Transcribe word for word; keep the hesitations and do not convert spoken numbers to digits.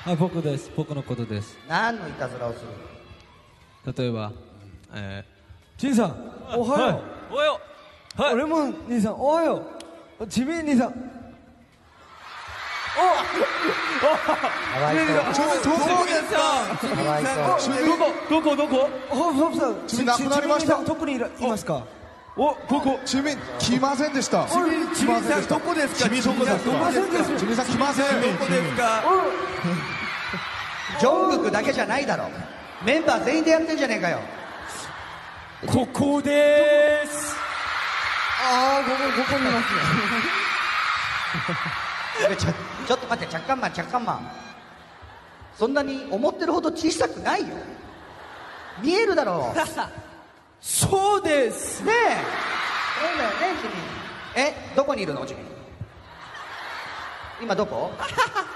あ、僕です。僕のことです。 何のいたずらをする？ 例えば、えジンさん、おはよう。 おはよう。はい。 レモン兄さん、おはよう。ジミー兄さん。 かわいそう。 そうですか。 かわいそう。 どこどこどこ？ホフホフさん、 ジミー亡くなりました。 ジミーさんどこにいらいますか？ お、どこ？ジミー来ませんでした。 ジミージミーさんどこですか？ ジミーどこですか？ 来ませんです。 ジミーさん来ません。 どこですか？ ジョングクだけじゃないだろ。メンバー全員でやってんじゃねえかよ。 ここです。ああ、ここここにいますね。 ちょちょっと待って、チャッカンマンチャッカンマン、そんなに思ってるほど小さくないよ。見えるだろう。 そうですねえ、そうだよね、君。え、どこにいるの、君？今どこ？